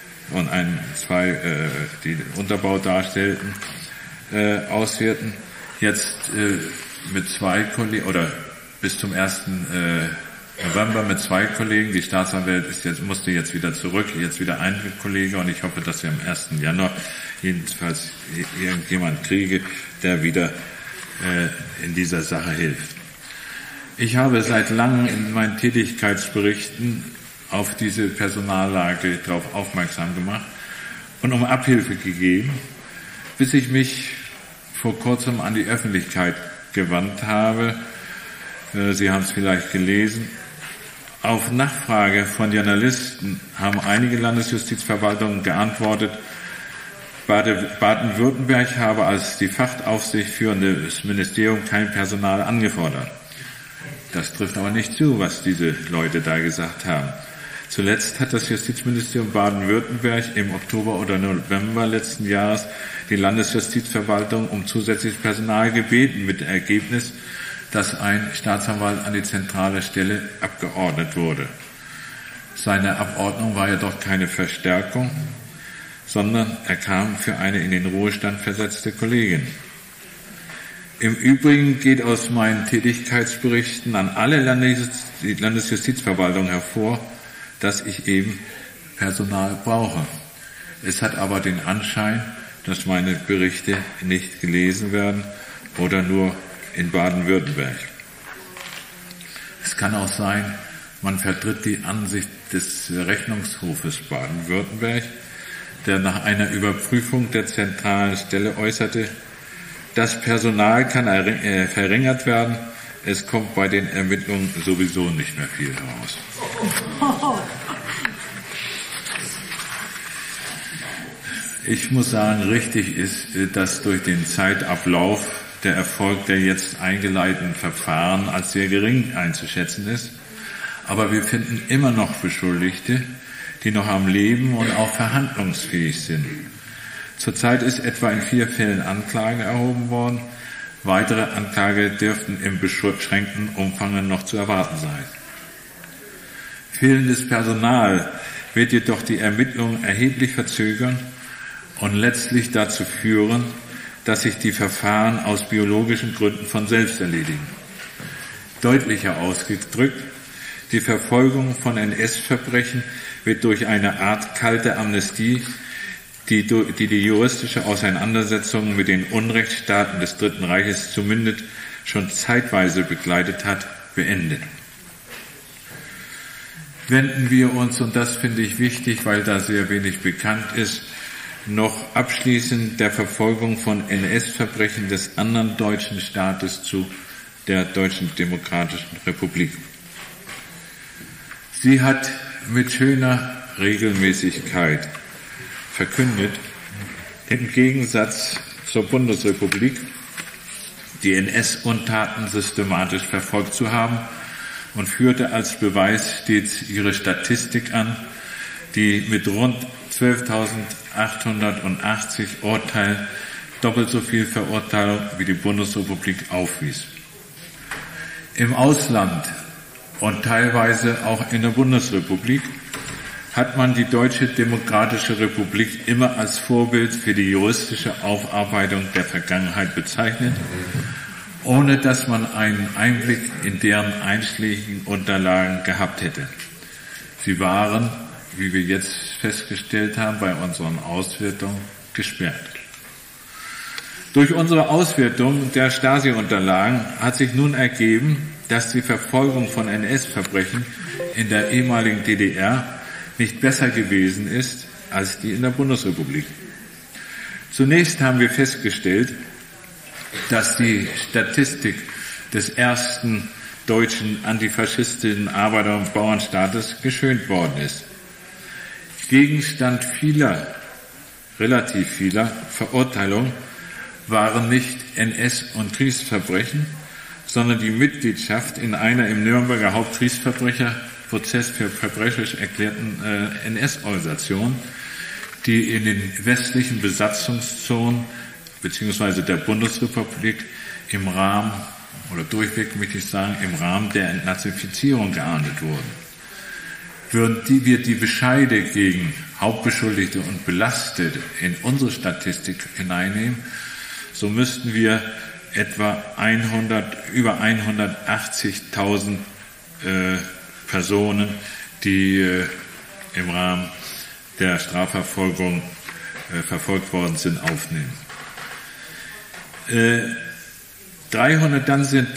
die den Unterbau darstellten, auswerten. Jetzt mit 2 Kollegen oder bis zum 1. November mit 2 Kollegen. Die Staatsanwältin musste jetzt wieder zurück, jetzt wieder ein Kollege, und ich hoffe, dass wir am 1. Januar jedenfalls irgendjemand kriege, der wieder in dieser Sache hilft. Ich habe seit langem in meinen Tätigkeitsberichten auf diese Personallage darauf aufmerksam gemacht und um Abhilfe gegeben, bis ich mich vor kurzem an die Öffentlichkeit gewandt habe. Sie haben es vielleicht gelesen. Auf Nachfrage von Journalisten haben einige Landesjustizverwaltungen geantwortet, Baden-Württemberg habe als die Fachaufsicht führendes Ministerium kein Personal angefordert. Das trifft aber nicht zu, was diese Leute da gesagt haben. Zuletzt hat das Justizministerium Baden-Württemberg im Oktober oder November letzten Jahres die Landesjustizverwaltung um zusätzliches Personal gebeten, mit dem Ergebnis, dass ein Staatsanwalt an die zentrale Stelle abgeordnet wurde. Seine Abordnung war jedoch keine Verstärkung, sondern er kam für eine in den Ruhestand versetzte Kollegin. Im Übrigen geht aus meinen Tätigkeitsberichten an alle Landesjustizverwaltungen hervor, dass ich eben Personal brauche. Es hat aber den Anschein, dass meine Berichte nicht gelesen werden oder nur in Baden-Württemberg. Es kann auch sein, man vertritt die Ansicht des Rechnungshofes Baden-Württemberg, der nach einer Überprüfung der zentralen Stelle äußerte, das Personal kann verringert werden, es kommt bei den Ermittlungen sowieso nicht mehr viel heraus. Ich muss sagen, richtig ist, dass durch den Zeitablauf der Erfolg der jetzt eingeleiteten Verfahren als sehr gering einzuschätzen ist. Aber wir finden immer noch Beschuldigte, die noch am Leben und auch verhandlungsfähig sind. Zurzeit ist etwa in 4 Fällen Anklage erhoben worden. Weitere Anklage dürften im beschränkten Umfang noch zu erwarten sein. Fehlendes Personal wird jedoch die Ermittlungen erheblich verzögern und letztlich dazu führen, dass sich die Verfahren aus biologischen Gründen von selbst erledigen. Deutlicher ausgedrückt, die Verfolgung von NS-Verbrechen wird durch eine Art kalte Amnestie, die juristische Auseinandersetzung mit den Unrechtsstaaten des Dritten Reiches zumindest schon zeitweise begleitet hat, beendet. Wenden wir uns, und das finde ich wichtig, weil da sehr wenig bekannt ist, noch abschließend der Verfolgung von NS-Verbrechen des anderen deutschen Staates zu der Deutschen Demokratischen Republik. Sie hat mit schöner Regelmäßigkeit verkündet, im Gegensatz zur Bundesrepublik, die NS-Untaten systematisch verfolgt zu haben und führte als Beweis stets ihre Statistik an, die mit rund 12.880 Urteilen doppelt so viel Verurteilung wie die Bundesrepublik aufwies. Im Ausland und teilweise auch in der Bundesrepublik hat man die Deutsche Demokratische Republik immer als Vorbild für die juristische Aufarbeitung der Vergangenheit bezeichnet, ohne dass man einen Einblick in deren einschlägigen Unterlagen gehabt hätte. Sie waren, wie wir jetzt festgestellt haben, bei unseren Auswertungen gesperrt. Durch unsere Auswertung der Stasi-Unterlagen hat sich nun ergeben, dass die Verfolgung von NS-Verbrechen in der ehemaligen DDR nicht besser gewesen ist als die in der Bundesrepublik. Zunächst haben wir festgestellt, dass die Statistik des ersten deutschen antifaschistischen Arbeiter- und Bauernstaates geschönt worden ist. Gegenstand relativ vieler Verurteilungen waren nicht NS- und Kriegsverbrechen, sondern die Mitgliedschaft in einer im Nürnberger Hauptkriegsverbrecherprozess für verbrecherisch erklärten NS-Organisation, die in den westlichen Besatzungszonen bzw. der Bundesrepublik im Rahmen, oder durchweg möchte ich sagen, im Rahmen der Entnazifizierung geahndet wurden. Würden wir die Bescheide gegen Hauptbeschuldigte und Belastete in unsere Statistik hineinnehmen, so müssten wir etwa über 180.000 Personen, die im Rahmen der Strafverfolgung verfolgt worden sind, aufnehmen. Dann sind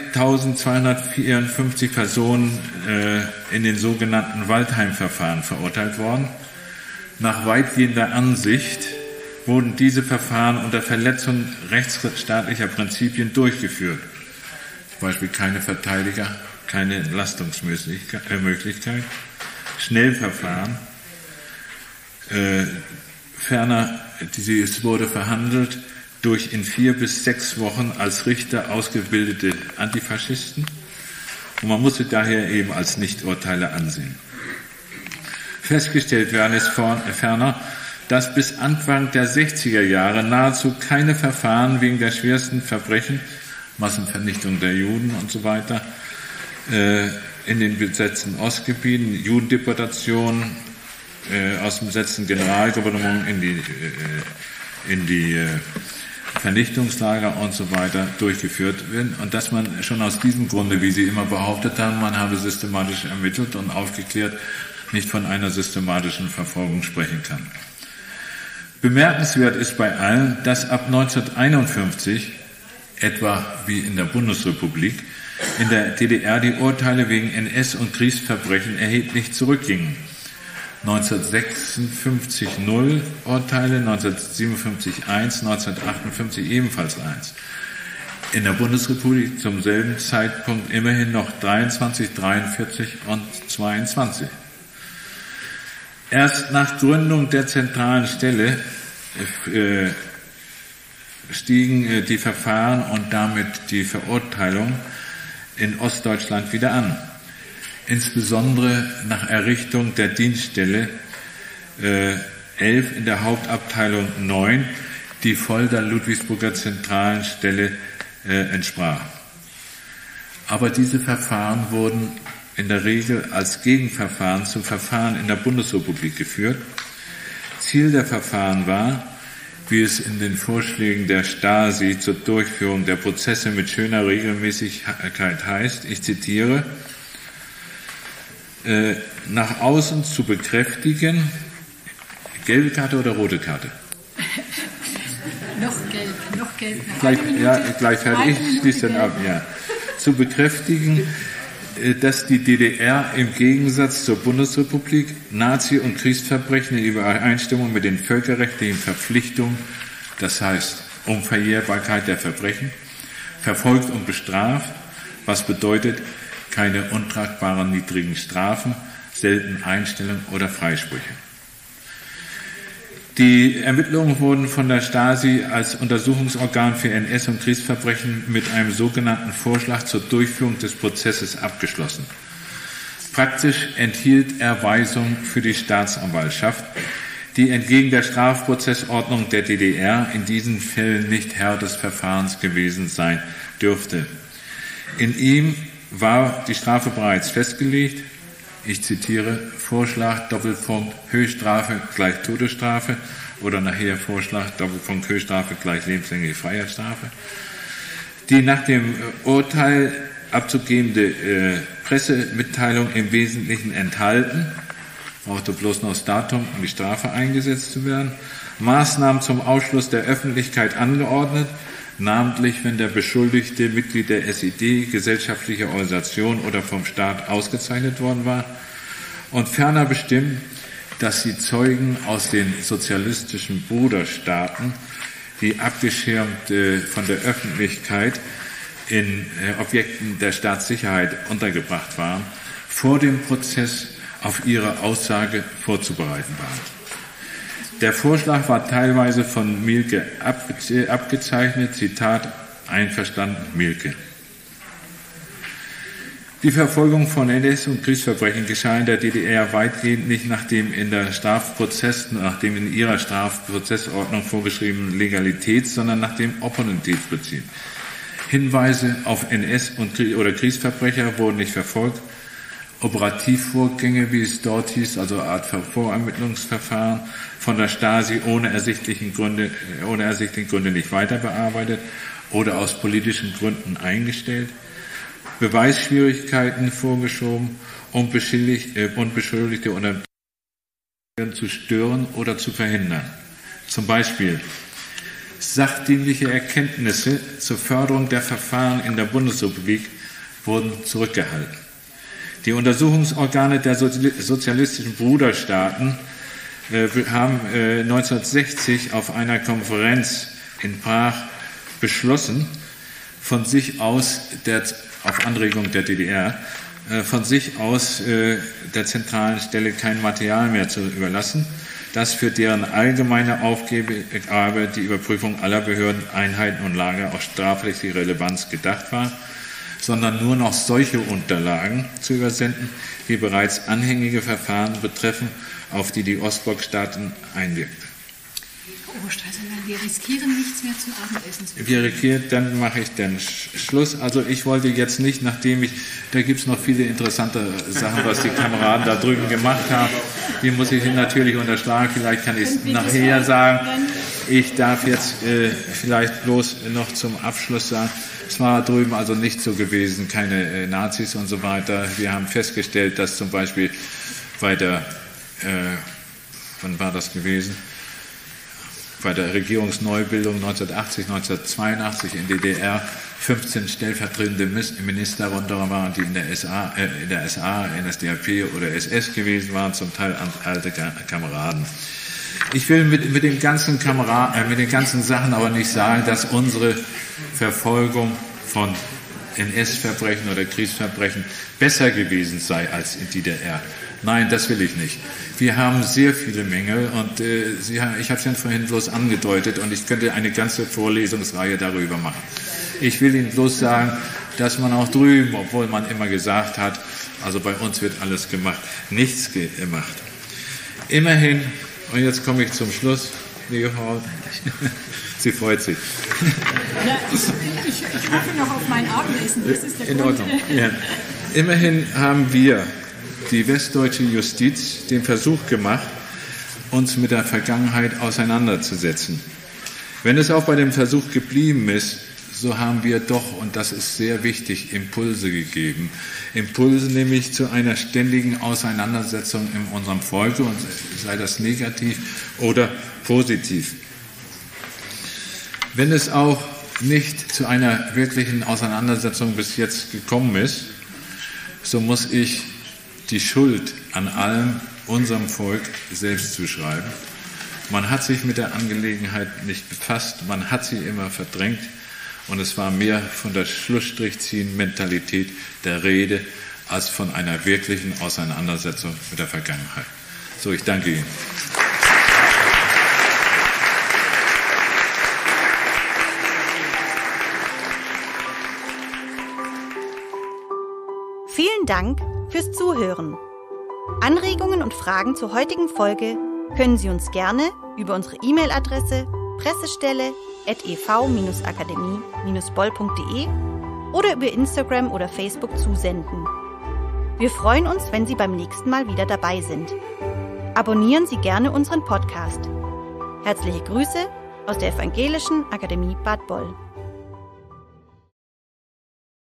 3.254 Personen in den sogenannten Waldheim-Verfahren verurteilt worden. Nach weitgehender Ansicht wurden diese Verfahren unter Verletzung rechtsstaatlicher Prinzipien durchgeführt. Zum Beispiel keine Verteidiger, keine Entlastungsmöglichkeit, Schnellverfahren. Ferner, es wurde verhandelt durch in 4 bis 6 Wochen als Richter ausgebildete Antifaschisten. und man muss sie daher eben als Nichturteile ansehen. Festgestellt werden ist ferner, dass bis Anfang der 60er Jahre nahezu keine Verfahren wegen der schwersten Verbrechen, Massenvernichtung der Juden und so weiter, in den besetzten Ostgebieten, Judendeportationen aus dem besetzten Generalgouvernement in die Vernichtungslager und so weiter durchgeführt werden und dass man schon aus diesem Grunde, wie Sie immer behauptet haben, man habe systematisch ermittelt und aufgeklärt, nicht von einer systematischen Verfolgung sprechen kann. Bemerkenswert ist bei allen, dass ab 1951, etwa wie in der Bundesrepublik, in der DDR die Urteile wegen NS- und Kriegsverbrechen erheblich zurückgingen. 1956 0 Urteile, 1957 1, 1958 ebenfalls 1. In der Bundesrepublik zum selben Zeitpunkt immerhin noch 23, 43 und 22. Erst nach Gründung der zentralen Stelle stiegen die Verfahren und damit die Verurteilung in Ostdeutschland wieder an. Insbesondere nach Errichtung der Dienststelle 11 in der Hauptabteilung 9, die voll der Ludwigsburger zentralen Stelle entsprach. Aber diese Verfahren wurden in der Regel als Gegenverfahren zum Verfahren in der Bundesrepublik geführt. Ziel der Verfahren war, wie es in den Vorschlägen der Stasi zur Durchführung der Prozesse mit schöner Regelmäßigkeit heißt, ich zitiere, nach außen zu bekräftigen, gelbe Karte oder rote Karte? Noch gelb. Gleich fertig, ich schließe dann ab, ja. Zu bekräftigen, dass die DDR im Gegensatz zur Bundesrepublik Nazi- und Kriegsverbrechen in Übereinstimmung mit den völkerrechtlichen Verpflichtungen, das heißt Unverjährbarkeit der Verbrechen, verfolgt und bestraft, was bedeutet keine untragbaren niedrigen Strafen, selten Einstellung oder Freisprüche. Die Ermittlungen wurden von der Stasi als Untersuchungsorgan für NS- und Kriegsverbrechen mit einem sogenannten Vorschlag zur Durchführung des Prozesses abgeschlossen. Praktisch enthielt er Weisungen für die Staatsanwaltschaft, die entgegen der Strafprozessordnung der DDR in diesen Fällen nicht Herr des Verfahrens gewesen sein dürfte. In ihm war die Strafe bereits festgelegt. Ich zitiere, Vorschlag, Doppelpunkt, Höchststrafe gleich Todesstrafe oder nachher Vorschlag, Doppelpunkt, Höchststrafe gleich lebenslängliche Freiheitsstrafe. Die nach dem Urteil abzugebende Pressemitteilung im Wesentlichen enthalten, brauchte bloß noch das Datum, um die Strafe eingesetzt zu werden, Maßnahmen zum Ausschluss der Öffentlichkeit angeordnet, namentlich wenn der Beschuldigte Mitglied der SED, gesellschaftlicher Organisation oder vom Staat ausgezeichnet worden war und ferner bestimmt, dass die Zeugen aus den sozialistischen Bruderstaaten, die abgeschirmt von der Öffentlichkeit in Objekten der Staatssicherheit untergebracht waren, vor dem Prozess auf ihre Aussage vorzubereiten waren. Der Vorschlag war teilweise von Mielke abgezeichnet, Zitat, einverstanden Mielke. Die Verfolgung von NS- und Kriegsverbrechen geschah in der DDR weitgehend nicht nach dem in ihrer Strafprozessordnung vorgeschriebenen Legalitäts-, sondern nach dem Opportunitätsprinzip. Hinweise auf NS- oder Kriegsverbrecher wurden nicht verfolgt. Operativvorgänge, wie es dort hieß, also eine Art Vorermittlungsverfahren, von der Stasi ohne ersichtlichen Gründe nicht weiter bearbeitet oder aus politischen Gründen eingestellt, Beweisschwierigkeiten vorgeschoben und Beschuldigte unter zu stören oder zu verhindern. Zum Beispiel sachdienliche Erkenntnisse zur Förderung der Verfahren in der Bundesrepublik wurden zurückgehalten. Die Untersuchungsorgane der sozialistischen Bruderstaaten haben 1960 auf einer Konferenz in Prag beschlossen, von sich aus, auf Anregung der DDR, von sich aus der zentralen Stelle kein Material mehr zu überlassen, das für deren allgemeine Aufgabe die Überprüfung aller Behörden, Einheiten und Lager aus strafrechtlicher Relevanz gedacht war, sondern nur noch solche Unterlagen zu übersenden, die bereits anhängige Verfahren betreffen, auf die die Ostblockstaaten einwirken. Wir riskieren nichts mehr zum Abendessen. Wir riskieren, dann mache ich den Schluss. Also ich wollte jetzt nicht, da gibt es noch viele interessante Sachen, was die Kameraden da drüben gemacht haben. Die muss ich Ihnen natürlich unterschlagen, vielleicht kann ich es nachher sagen. Ich darf jetzt vielleicht bloß noch zum Abschluss sagen, es war drüben also nicht so gewesen, keine Nazis und so weiter. Wir haben festgestellt, dass zum Beispiel bei der, wann war das gewesen? Bei der Regierungsneubildung 1980, 1982 in DDR 15 stellvertretende Minister darunter waren, die in der SA, NSDAP oder SS gewesen waren, zum Teil alte Kameraden. Ich will mit den ganzen Sachen aber nicht sagen, dass unsere Verfolgung von NS-Verbrechen oder Kriegsverbrechen besser gewesen sei als in DDR. Nein, das will ich nicht. Wir haben sehr viele Mängel und ich habe es ja vorhin bloß angedeutet und ich könnte eine ganze Vorlesungsreihe darüber machen. Ich will Ihnen bloß sagen, dass man auch drüben, obwohl man immer gesagt hat, also bei uns wird alles gemacht, nichts gemacht. Immerhin, und jetzt komme ich zum Schluss, liebe Frau, sie freut sich. Ja, ich hoffe noch auf mein Abendessen, das ist der In Grund. Ordnung. Ja. Immerhin haben wir, die westdeutsche Justiz, den Versuch gemacht, uns mit der Vergangenheit auseinanderzusetzen. Wenn es auch bei dem Versuch geblieben ist, so haben wir doch, und das ist sehr wichtig, Impulse gegeben. Impulse nämlich zu einer ständigen Auseinandersetzung in unserem Volke, und sei das negativ oder positiv. Wenn es auch nicht zu einer wirklichen Auseinandersetzung bis jetzt gekommen ist, so muss ich die Schuld an allem unserem Volk selbst zuschreiben. Man hat sich mit der Angelegenheit nicht befasst, man hat sie immer verdrängt und es war mehr von der Schlussstrichziehen-Mentalität der Rede als von einer wirklichen Auseinandersetzung mit der Vergangenheit. So, ich danke Ihnen. Vielen Dank fürs Zuhören. Anregungen und Fragen zur heutigen Folge können Sie uns gerne über unsere E-Mail-Adresse pressestelle@ev-akademie-boll.de oder über Instagram oder Facebook zusenden. Wir freuen uns, wenn Sie beim nächsten Mal wieder dabei sind. Abonnieren Sie gerne unseren Podcast. Herzliche Grüße aus der Evangelischen Akademie Bad Boll.